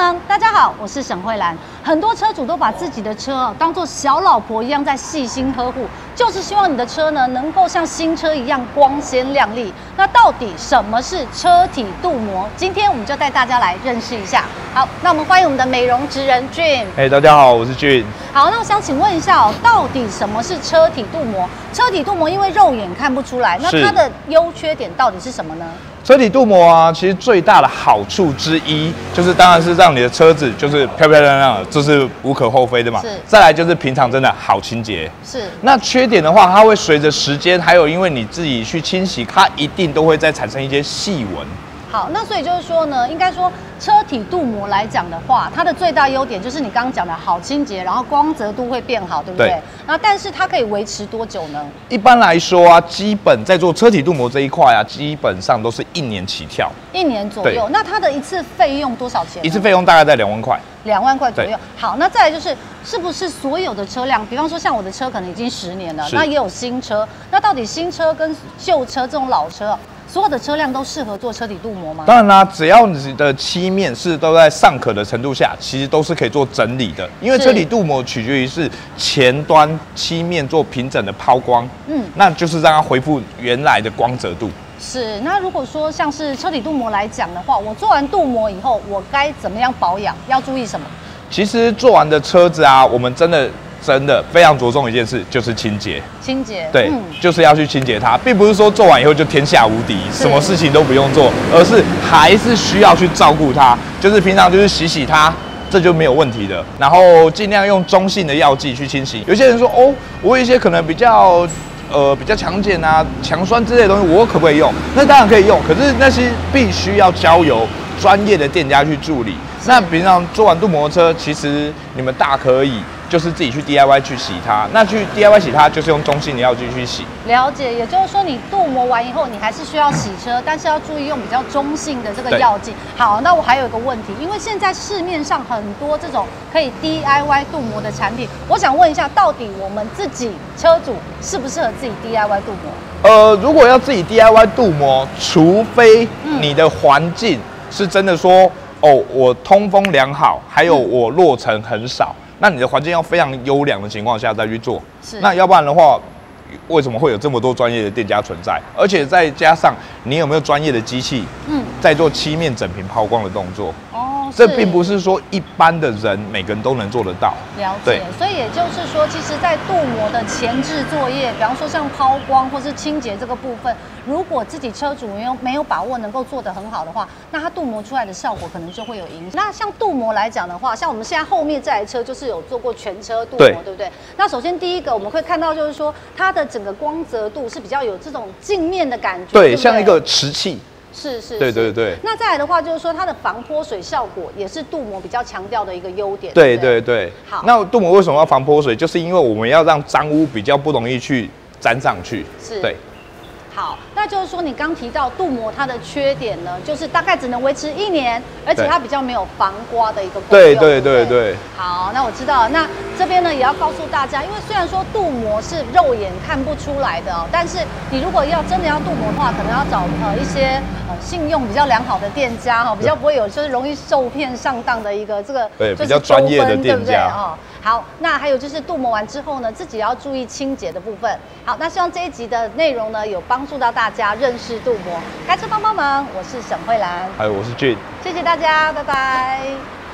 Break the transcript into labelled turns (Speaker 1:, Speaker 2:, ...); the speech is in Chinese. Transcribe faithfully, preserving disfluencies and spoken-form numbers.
Speaker 1: 们，大家好，我是沈慧兰。很多车主都把自己的车哦当做小老婆一样在细心呵护，就是希望你的车呢能够像新车一样光鲜亮丽。那到底什么是车体镀膜？今天我们就带大家来认识一下。好，那我们欢迎我们的美容职人 Jun。
Speaker 2: 哎，大家好，我是 Jun。
Speaker 1: 好，那我想请问一下哦，到底什么是车体镀膜？车体镀膜因为肉眼看不出来，那它的优缺点到底是什么呢？
Speaker 2: 车体镀膜啊，其实最大的好处之一，就是当然是让你的车子就是漂漂亮亮的，这是无可厚非的嘛。
Speaker 1: 是。
Speaker 2: 再来就是平常真的好清洁。
Speaker 1: 是。
Speaker 2: 那缺点的话，它会随着时间，还有因为你自己去清洗，它一定都会再产生一些细纹。
Speaker 1: 好，那所以就是说呢，应该说车体镀膜来讲的话，它的最大优点就是你刚刚讲的好清洁，然后光泽度会变好，对不对？对。那但是它可以维持多久呢？
Speaker 2: 一般来说啊，基本在做车体镀膜这一块啊，基本上都是一年起跳。
Speaker 1: 一年左右。那它的一次费用多少钱？
Speaker 2: 一次费用大概在两万块。
Speaker 1: 两万块左右。好，那再来就是，是不是所有的车辆，比方说像我的车可能已经十年了，那也有新车，那到底新车跟旧车这种老车？所有的车辆都适合做车体镀膜吗？
Speaker 2: 当然啦，只要你的漆面是都在尚可的程度下，其实都是可以做整理的。因为车体镀膜取决于是前端漆面做平整的抛光，嗯，那就是让它恢复原来的光泽度。
Speaker 1: 是，那如果说像是车体镀膜来讲的话，我做完镀膜以后，我该怎么样保养？要注意什么？
Speaker 2: 其实做完的车子啊，我们真的。真的非常着重一件事，就是清洁。
Speaker 1: 清洁，
Speaker 2: 对，嗯、就是要去清洁它，并不是说做完以后就天下无敌，什么事情都不用做，而是还是需要去照顾它。就是平常就是洗洗它，这就没有问题的。然后尽量用中性的药剂去清洗。有些人说，哦，我有一些可能比较呃比较强碱啊、强酸之类的东西，我可不可以用？那当然可以用，可是那些必须要交由专业的店家去处理。那平常做完镀膜车，其实你们大可以。就是自己去 D I Y 去洗它，那去 D I Y 洗它就是用中性的药剂去洗。
Speaker 1: 了解，也就是说你镀膜完以后，你还是需要洗车，但是要注意用比较中性的这个药剂。好，那我还有一个问题，因为现在市面上很多这种可以 D I Y 镀膜的产品，我想问一下，到底我们自己车主适不适合自己 D I Y 镀膜？呃，
Speaker 2: 如果要自己 D I Y 镀膜，除非你的环境是真的说，哦，我通风良好，还有我落尘很少。那你的环境要非常优良的情况下再去做，是那要不然的话，为什么会有这么多专业的店家存在？而且再加上你有没有专业的机器，嗯，在做漆面整平抛光的动作？哦，这并不是说一般的人每个人都能做得到。
Speaker 1: 了解，所以也就是说，其实，在镀膜的前置作业，比方说像抛光或是清洁这个部分，如果自己车主没有没有把握能够做得很好的话，那它镀膜出来的效果可能就会有影响。那像镀膜来讲的话，像我们现在后面这台车就是有做过全车镀膜， 对, 对不对？那首先第一个我们会看到就是说，它的整个光泽度是比较有这种镜面的感觉，对，对对
Speaker 2: 像一个瓷器。
Speaker 1: 是是，
Speaker 2: 对对对。
Speaker 1: 那再来的话，就是说它的防泼水效果也是镀膜比较强调的一个优点。
Speaker 2: 对对对。好，那镀膜为什么要防泼水？就是因为我们要让脏污比较不容易去沾上去。是。对。
Speaker 1: 好，那就是说你刚提到镀膜它的缺点呢，就是大概只能维持一年，而且它比较没有防刮的一个功用。对对对对。好，那我知道了。那这边呢也要告诉大家，因为虽然说镀膜是肉眼看不出来的哦，但是你如果要真的要镀膜的话，可能要找呃一些呃信用比较良好的店家哈，比较不会有就是容易受骗上当的一个这个
Speaker 2: 对比较专业的店家
Speaker 1: 哦。好，那还有就是镀膜完之后呢，自己要注意清洁的部分。好，那希望这一集的内容呢有帮助到大家认识镀膜。开车帮帮忙，我是沈慧兰，
Speaker 2: 还有我是 Jun，
Speaker 1: 谢谢大家，拜拜。